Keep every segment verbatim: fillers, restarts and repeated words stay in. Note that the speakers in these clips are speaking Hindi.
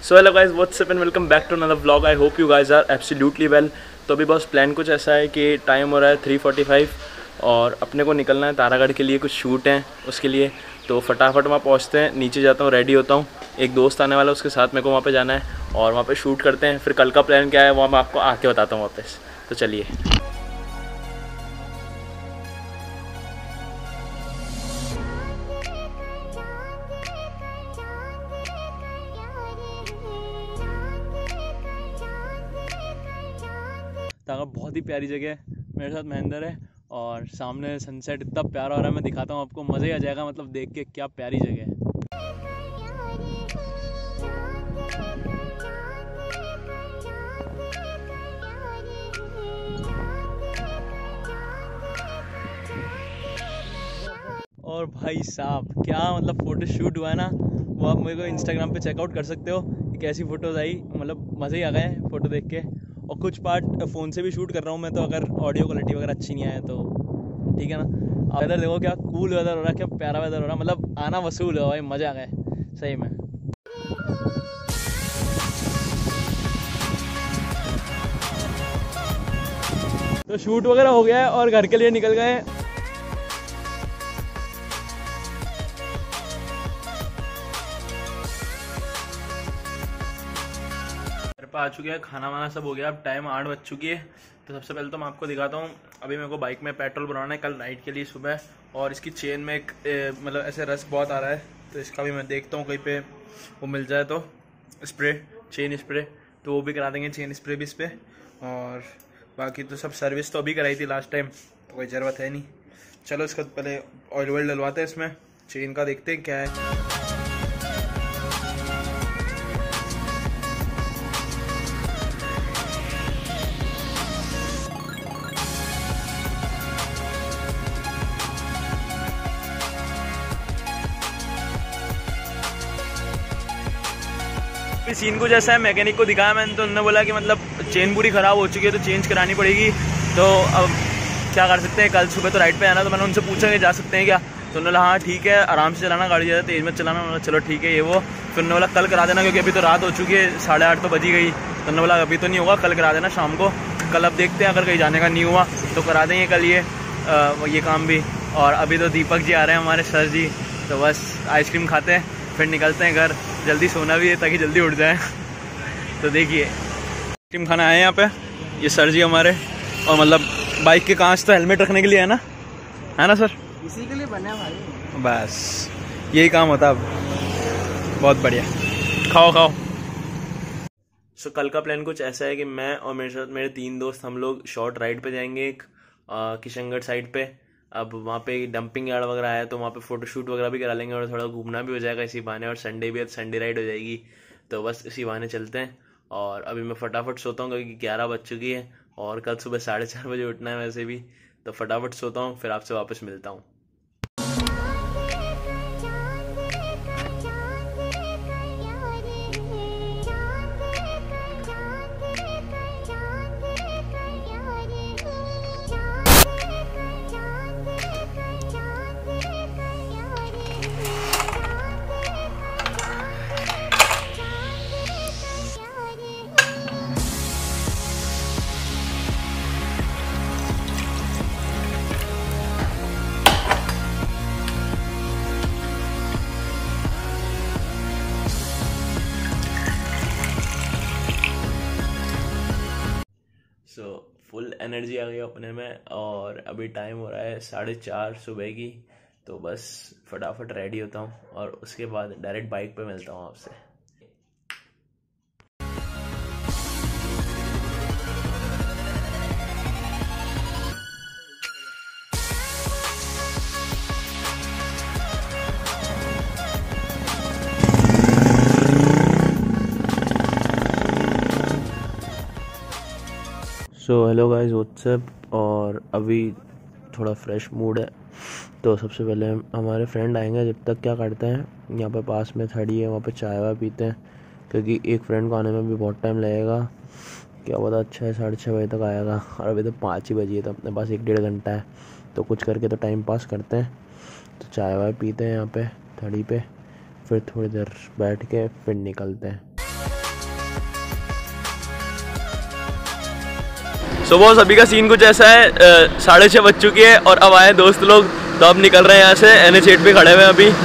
So hello guys, what's up and welcome back to another vlog. I hope you guys are absolutely well. तो अभी बस प्लान कुछ ऐसा है कि टाइम हो रहा है थ्री फोर्टी फाइव और अपने को निकलना है तारागढ़ के लिए, कुछ शूट हैं उसके लिए। तो फटाफट वहाँ पहुँचते हैं, नीचे जाता हूँ, रेडी होता हूँ। एक दोस्त आने वाला है, उसके साथ मेरे को वहाँ पे जाना है और वहाँ पे शूट करते हैं। फिर कल का प्लान क्या है वो मैं आपको आके बताता हूँ वापस। तो चलिए। तारागढ़ बहुत ही प्यारी जगह है। मेरे साथ महेंद्र है और सामने सनसेट इतना प्यारा हो रहा है, मैं दिखाता हूँ आपको, मज़ा ही आ जाएगा। मतलब देख के क्या प्यारी जगह है। और भाई साहब क्या मतलब फ़ोटो शूट हुआ है ना, वो आप मेरे को इंस्टाग्राम पे चेकआउट कर सकते हो कि कैसी फ़ोटोज़ आई। मतलब मज़े ही आ गए फ़ोटो देख के। और कुछ पार्ट फ़ोन से भी शूट कर रहा हूँ मैं, तो अगर ऑडियो क्वालिटी वगैरह अच्छी नहीं आए तो ठीक है ना। वेदर देखो क्या कूल वेदर हो रहा है, क्या प्यारा वेदर हो रहा है। मतलब आना वसूल है भाई, मज़ा आ गए सही में। तो शूट वगैरह हो गया है और घर के लिए निकल गए। आ चुके हैं, खाना वाना सब हो गया। अब टाइम आठ बज चुकी है। तो सबसे पहले तो मैं आपको दिखाता हूँ, अभी मेरे को बाइक में पेट्रोल भरवाना है कल नाइट के लिए सुबह। और इसकी चेन में एक मतलब ऐसे रस बहुत आ रहा है, तो इसका भी मैं देखता हूँ कहीं पे वो मिल जाए तो स्प्रे, चेन स्प्रे, तो वो भी करा देंगे, चेन स्प्रे भी इस पर। और बाकी तो सब सर्विस तो अभी कराई थी लास्ट टाइम, तो कोई ज़रूरत है नहीं। चलो इसका पहले ऑयल वॉयल डलवाते हैं इसमें, चेन का देखते हैं क्या है। सीन कुछ ऐसा है, मैकेनिक को दिखाया मैंने, तो उन्होंने बोला कि मतलब चेन पूरी ख़राब हो चुकी है तो चेंज करानी पड़ेगी। तो अब क्या कर सकते हैं, कल सुबह तो राइड पे आना। तो मैंने उनसे पूछा कि जा सकते हैं क्या, तो उन्होंने बोला हाँ ठीक है, आराम से चलाना, गाड़ी ज़्यादा तेज़ मत चलाना। उन्होंने चलो ठीक है ये वो। फिर उन्होंने बोला कल करा देना, क्योंकि अभी तो रात हो चुकी है, साढ़े आठ तो बजी गई। तो उन्होंने बोला अभी तो नहीं होगा, कल करा देना शाम को। कल अब देखते हैं, अगर कहीं जाने का नहीं हुआ तो करा देंगे कल ये आ, ये काम भी। और अभी तो दीपक जी आ रहे हैं हमारे सर जी, तो बस आइसक्रीम खाते हैं फिर निकलते हैं घर। जल्दी सोना भी है ताकि जल्दी उठ जाए। तो देखिए आइसक्रीम खाना आए यहाँ पे ये सर जी हमारे। और मतलब बाइक के कांच तो हेलमेट रखने के लिए है ना, है ना सर? इसी के लिए बने भाई, बस यही काम होता अब। बहुत बढ़िया, खाओ खाओ। सो so, कल का प्लान कुछ ऐसा है कि मैं और मेरे साथ मेरे तीन दोस्त हम लोग शॉर्ट राइड पे जाएंगे एक किशनगढ़ साइड पे। अब वहाँ पे डंपिंग यार्ड वगैरह है, तो वहाँ पे फोटोशूट वगैरह भी करा लेंगे और थोड़ा घूमना भी हो जाएगा इसी बहाने। और संडे भी है, संडे राइड हो जाएगी, तो बस इसी बहाने चलते हैं। और अभी मैं फटाफट सोता हूँ क्योंकि ग्यारह बज चुकी है और कल सुबह साढ़े चार बजे उठना है वैसे भी। तो फटाफट सोता हूँ, फिर आपसे वापस मिलता हूँ। सो फुल एनर्जी आ गई अपने में और अभी टाइम हो रहा है साढ़े चार सुबह की। तो बस फटाफट रेडी होता हूँ और उसके बाद डायरेक्ट बाइक पे मिलता हूँ आपसे। So hello guys, what's up. और अभी थोड़ा फ्रेश मूड है, तो सबसे पहले हमारे फ्रेंड आएंगे। जब तक क्या करते हैं, यहाँ पे पास में थड़ी है, वहाँ पे चाय वाय पीते हैं, क्योंकि एक फ्रेंड को आने में भी बहुत टाइम लगेगा। क्या पता छः साढ़े छः बजे तक आएगा, और अभी तो पाँच ही बजी है, तो अपने पास एक डेढ़ घंटा है, तो कुछ करके तो टाइम पास करते हैं। तो चाय वाय पीते हैं यहाँ पे थड़ी पे, फिर थोड़ी देर बैठ के फिर निकलते हैं। सो बॉस अभी का सीन कुछ ऐसा है, साढ़े छः बज चुकी है और अब आए दोस्त लोग, तो अब निकल रहे हैं यहाँ से। एन एच एट पे खड़े हुए हैं अभी।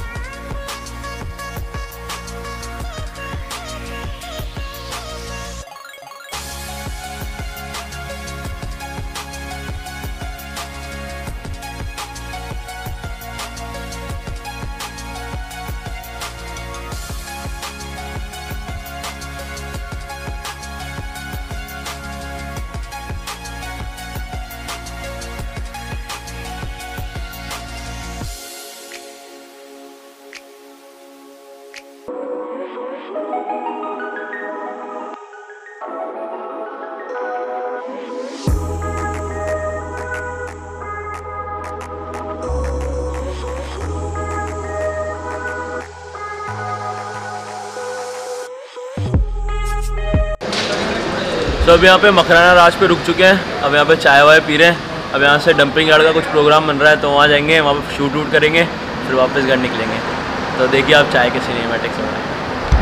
तो अब यहाँ पे मखराना राज पे रुक चुके हैं। अब यहाँ पे चाय वाय पी रहे हैं। अब यहाँ से डंपिंग यार्ड का कुछ प्रोग्राम बन रहा है, तो वहाँ जाएंगे, वहाँ पे शूट वूट करेंगे, फिर वापस घर निकलेंगे। तो देखिए आप चाय के सिनेमैटिक्स हो रहा है।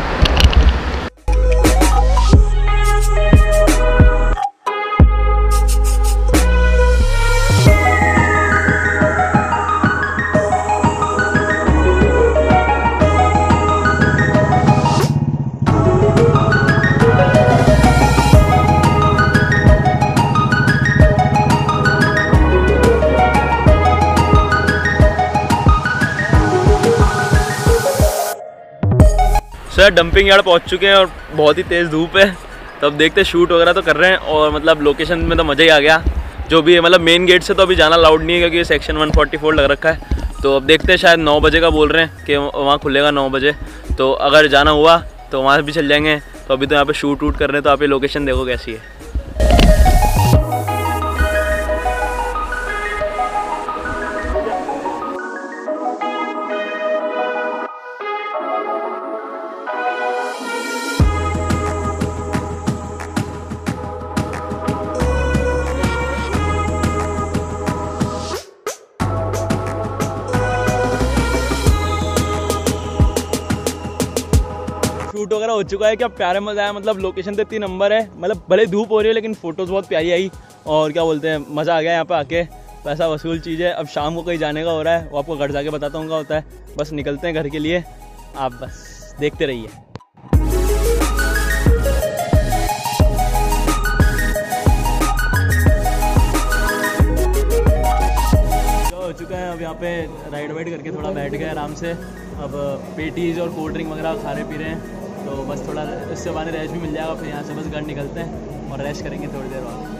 सर डंपिंग यार्ड पहुंच चुके हैं और बहुत ही तेज़ धूप है, तो अब देखते हैं, शूट वगैरह तो कर रहे हैं और मतलब लोकेशन में तो मज़ा ही आ गया जो भी है। मतलब मेन गेट से तो अभी जाना अलाउड नहीं है क्योंकि सेक्शन वन फोर्टी फोर लग रखा है। तो अब देखते हैं, शायद नौ बजे का बोल रहे हैं कि वहाँ खुलेगा नौ बजे, तो अगर जाना हुआ तो वहाँ भी चल जाएंगे। तो अभी तो यहाँ पर शूट वूट कर रहे हैं, तो आप ये लोकेशन देखो कैसी है। शूट वगैरह हो चुका है, क्या प्यारे मज़ा आया। मतलब लोकेशन तो इतनी नंबर है, मतलब भले धूप हो रही है लेकिन फ़ोटोज़ बहुत प्यारी आई और क्या बोलते हैं, मज़ा आ गया यहाँ पे आके। पैसा वसूल चीज़ है। अब शाम को कहीं जाने का हो रहा है, वो आपको घर जाके बताता हूँ क्या होता है। बस निकलते हैं घर के लिए, आप बस देखते रहिए। हो चुका है, अब यहाँ पे राइड वाइड करके थोड़ा बैठ गए आराम से। अब पेटीज़ और कोल्ड ड्रिंक वगैरह खा रहे पी रहे हैं, तो बस थोड़ा इससे बाद रेस्ट भी मिल जाएगा। फिर यहाँ से बस घर निकलते हैं और रेस्ट करेंगे थोड़ी देर बाद।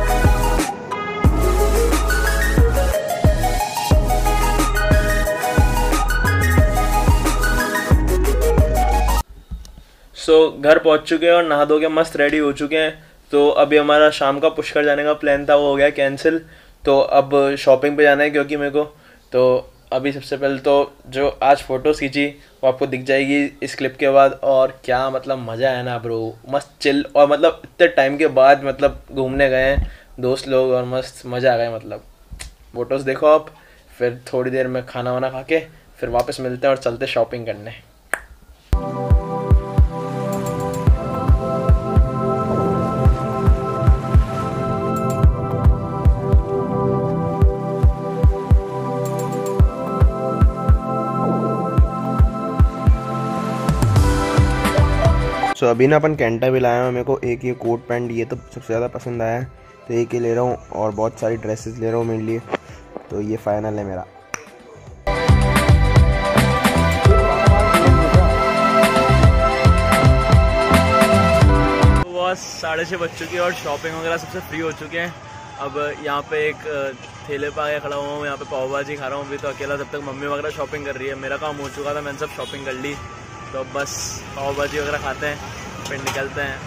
सो so, घर पहुँच चुके हैं और नहा धो के मस्त रेडी हो चुके हैं। तो अभी हमारा शाम का पुष्कर जाने का प्लान था, वो हो गया कैंसिल। तो अब शॉपिंग पे जाना है क्योंकि मेरे को, तो अभी सबसे पहले तो जो आज फ़ोटोज़ खींची वो आपको दिख जाएगी इस क्लिप के बाद। और क्या मतलब मज़ा है ना ब्रो, मस्त चिल। और मतलब इतने टाइम के बाद मतलब घूमने गए हैं दोस्त लोग और मस्त मज़ा आ गया। मतलब फ़ोटोज़ देखो आप, फिर थोड़ी देर में खाना वाना खा के फिर वापस मिलते हैं और चलते शॉपिंग करने। सो so, अभी ना अपन कैंटा भी लाया हूँ। मेरे को एक ये कोट पैंट ये तो सबसे ज़्यादा पसंद आया है, तो एक ही ले रहा हूँ और बहुत सारी ड्रेसेस ले रहा हूँ मेरे लिए। तो ये फाइनल है मेरा। तो बस साढ़े छः बज चुके हैं और शॉपिंग वगैरह सबसे फ्री हो चुके हैं। अब यहाँ पे एक ठेले पे आके खड़ा हुआ हूँ, यहाँ पे पाव भाजी खा रहा हूँ अभी तो अकेला। तब तक मम्मी वगैरह शॉपिंग कर रही है, मेरा काम हो चुका था, मैंने सब शॉपिंग कर ली। तो बस पाव भाजी वगैरह खाते हैं फिर निकलते हैं।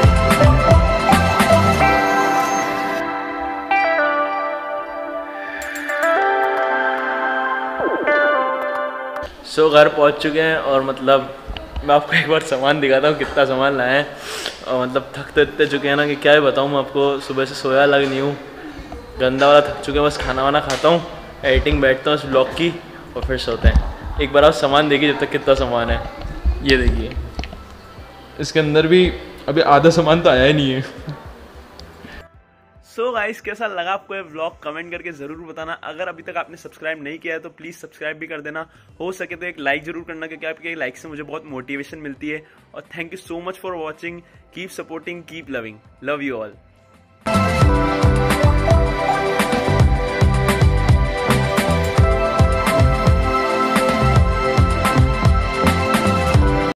सो so, घर पहुंच चुके हैं और मतलब मैं आपको एक बार सामान दिखाता हूँ कितना सामान लाए हैं। और मतलब थक तो इतने चुके हैं ना कि क्या ही बताऊँ मैं आपको। सुबह से सोया लग नहीं हूँ, गंदा वाला थक चुके हैं। बस खाना वाना खाता हूँ, एडिटिंग बैठता हूँ इस ब्लॉग की और फिर सोते हैं। एक बार आप सामान देखिए जब तक कितना सामान है। ये देखिए, इसके अंदर भी अभी आधा सामान तो आया ही नहीं है। सो so गाइस, कैसा लगा आपको ये व्लॉग कमेंट करके जरूर बताना। अगर अभी तक आपने सब्सक्राइब नहीं किया है तो प्लीज सब्सक्राइब भी कर देना। हो सके तो एक लाइक जरूर करना, क्योंकि आपके लाइक से मुझे बहुत मोटिवेशन मिलती है। और thank you so much for watching. Keep supporting, keep loving, love you all.